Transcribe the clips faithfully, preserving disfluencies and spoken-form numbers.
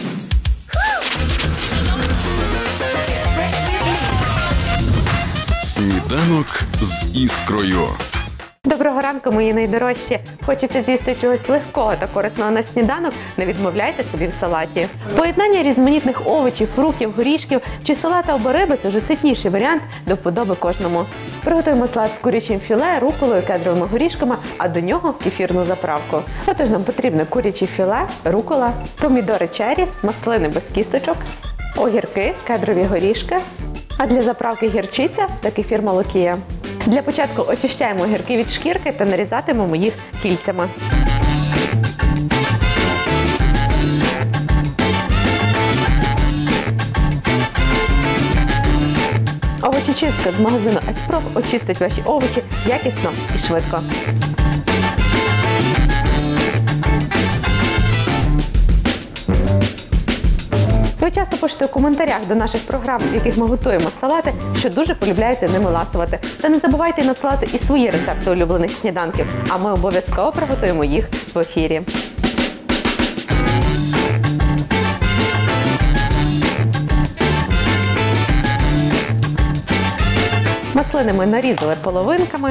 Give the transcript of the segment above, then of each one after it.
Сніданок з Іскрою. Доброго ранку, мої найдорожчі! Хочеться з'їсти чогось легкого та корисного на сніданок? Не відмовляйте собі в салаті. Поєднання різноманітних овочів, фруктів, горішків чи салата або риби – це вже ситніший варіант до вподоби кожному. Приготуємо салат з курячим філе, руколою, кедровими горішками, а до нього кефірну заправку. Отож, нам потрібне куряче філе, рукола, помідори черрі, маслини без кісточок, огірки, кедрові горішки, а для заправки гірчиця та кефір молокія. Для початку очищаємо огірки від шкірки та нарізатимемо їх кільцями. Овочечистка з магазину Еспроф очистить ваші овочі якісно і швидко. Ви часто пишете у коментарях до наших програм, в яких ми готуємо салати, що дуже полюбляєте ними ласувати. Та не забувайте надсилати і свої рецепти улюблених сніданків, а ми обов'язково приготуємо їх в ефірі. Маслини ми нарізали половинками.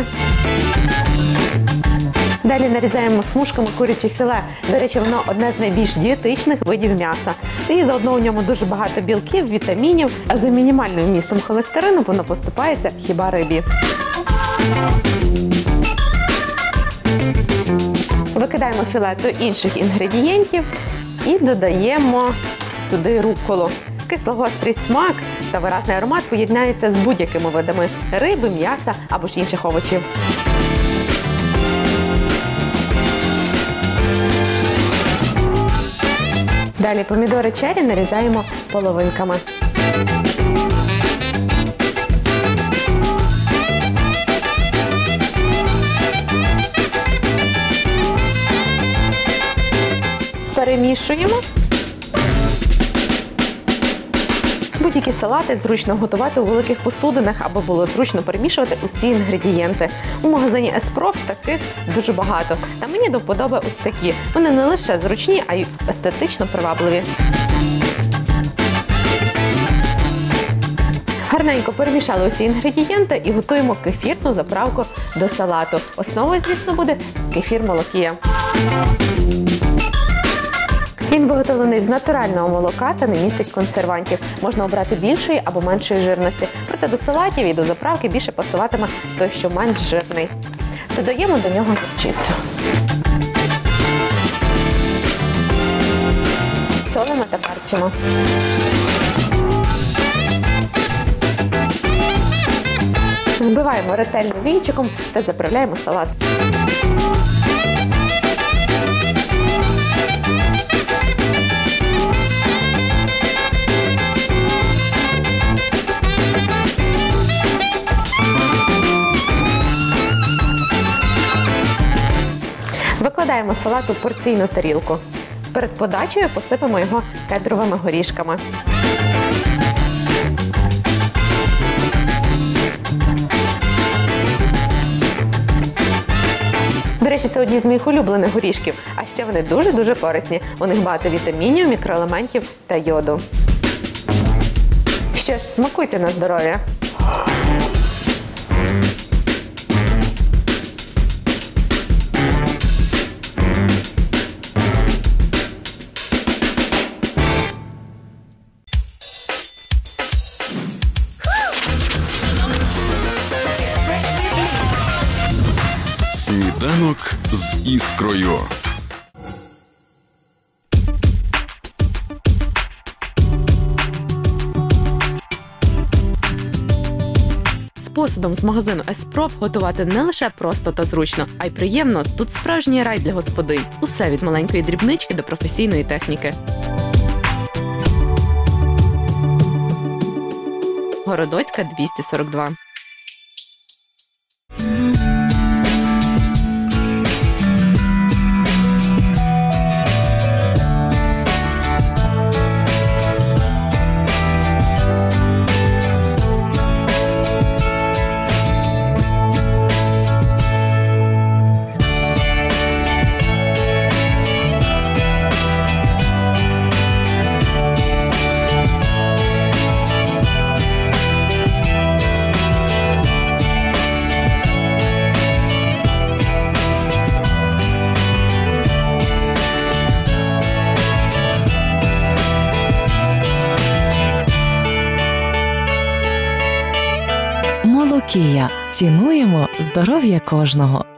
Далі нарізаємо смужками куряче філе. До речі, воно одне з найбільш дієтичних видів м'яса. І заодно у ньому дуже багато білків, вітамінів, а за мінімальним вмістом холестерину воно поступається хіба рибі. Викидаємо філе до інших інгредієнтів і додаємо туди рукколу. Кисло-гострий смак та виразний аромат поєднаються з будь-якими видами риби, м'яса або ж інших овочів. Далі помідори черрі нарізаємо половинками. Перемішуємо. Будь-які салати зручно готувати у великих посудинах, аби було зручно перемішувати усі інгредієнти. У магазині Еспроф таких дуже багато. Та мені до вподоби ось такі. Вони не лише зручні, а й естетично привабливі. Гарненько перемішали усі інгредієнти і готуємо кефірну заправку до салату. Основою, звісно, буде кефір молокія. Він виготовлений з натурального молока та не містить консервантів. Можна обрати більшої або меншої жирності. Проте до салатів і до заправки більше пасуватиме той, що менш жирний. Додаємо до нього гірчицю. Солимо та перчимо. Збиваємо ретельно вінчиком та заправляємо салат. Викладаємо салат у порційну тарілку. Перед подачею посипемо його кедровими горішками. До речі, це одні з моїх улюблених горішків, а ще вони дуже-дуже корисні. У них багато вітамінів, мікроелементів та йоду. Що ж, смакуйте на здоров'я! Сніданок з Іскрою. З посудом з магазину Еспроф готувати не лише просто та зручно, а й приємно. Тут справжній рай для господинь. Усе від маленької дрібнички до професійної техніки. Городоцька, двісті сорок два. Молокія. Цінуємо здоров'я кожного.